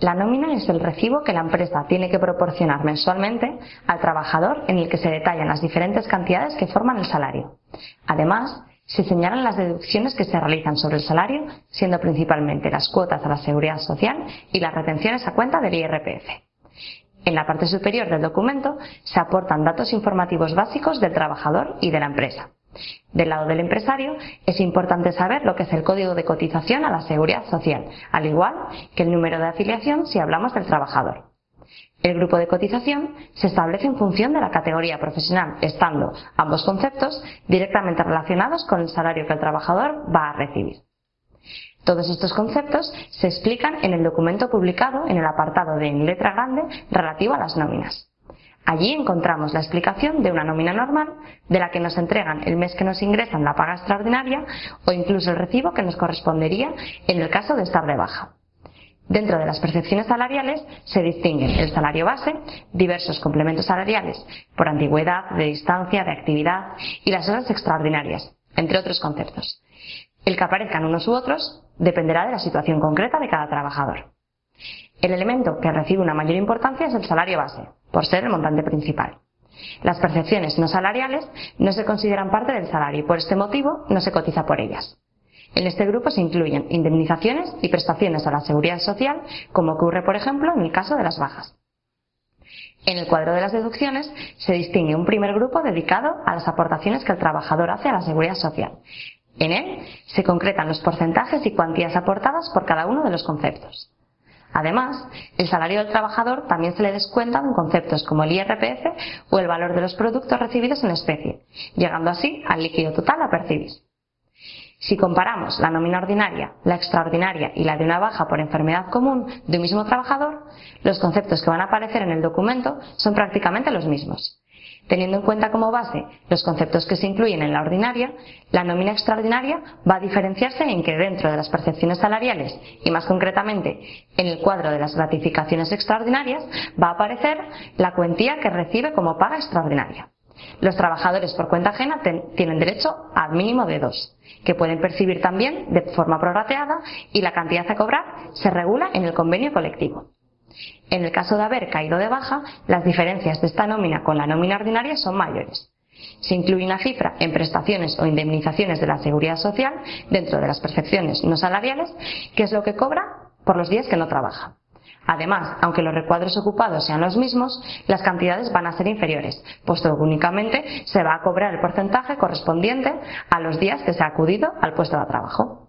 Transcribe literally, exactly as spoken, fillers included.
La nómina es el recibo que la empresa tiene que proporcionar mensualmente al trabajador, en el que se detallan las diferentes cantidades que forman el salario. Además, se señalan las deducciones que se realizan sobre el salario, siendo principalmente las cuotas a la Seguridad Social y las retenciones a cuenta del I R P F. En la parte superior del documento se aportan datos informativos básicos del trabajador y de la empresa. Del lado del empresario, es importante saber lo que es el código de cotización a la Seguridad Social, al igual que el número de afiliación si hablamos del trabajador. El grupo de cotización se establece en función de la categoría profesional, estando ambos conceptos directamente relacionados con el salario que el trabajador va a recibir. Todos estos conceptos se explican en el documento publicado en el apartado de en letra grande relativo a las nóminas. Allí encontramos la explicación de una nómina normal, de la que nos entregan el mes que nos ingresan la paga extraordinaria o incluso el recibo que nos correspondería en el caso de estar de baja. Dentro de las percepciones salariales se distinguen el salario base, diversos complementos salariales por antigüedad, de distancia, de actividad y las horas extraordinarias, entre otros conceptos. El que aparezcan unos u otros dependerá de la situación concreta de cada trabajador. El elemento que recibe una mayor importancia es el salario base, por ser el montante principal. Las percepciones no salariales no se consideran parte del salario y por este motivo no se cotiza por ellas. En este grupo se incluyen indemnizaciones y prestaciones a la Seguridad Social, como ocurre por ejemplo en el caso de las bajas. En el cuadro de las deducciones se distingue un primer grupo dedicado a las aportaciones que el trabajador hace a la Seguridad Social. En él se concretan los porcentajes y cuantías aportadas por cada uno de los conceptos. Además, el salario del trabajador también se le descuenta en conceptos como el I R P F o el valor de los productos recibidos en especie, llegando así al líquido total a percibir. Si comparamos la nómina ordinaria, la extraordinaria y la de una baja por enfermedad común de un mismo trabajador, los conceptos que van a aparecer en el documento son prácticamente los mismos. Teniendo en cuenta como base los conceptos que se incluyen en la ordinaria, la nómina extraordinaria va a diferenciarse en que dentro de las percepciones salariales y más concretamente en el cuadro de las gratificaciones extraordinarias va a aparecer la cuantía que recibe como paga extraordinaria. Los trabajadores por cuenta ajena ten, tienen derecho al mínimo de dos, que pueden percibir también de forma prorrateada y la cantidad a cobrar se regula en el convenio colectivo. En el caso de haber caído de baja, las diferencias de esta nómina con la nómina ordinaria son mayores. Se incluye una cifra en prestaciones o indemnizaciones de la Seguridad Social dentro de las percepciones no salariales, que es lo que cobra por los días que no trabaja. Además, aunque los recuadros ocupados sean los mismos, las cantidades van a ser inferiores, puesto que únicamente se va a cobrar el porcentaje correspondiente a los días que se ha acudido al puesto de trabajo.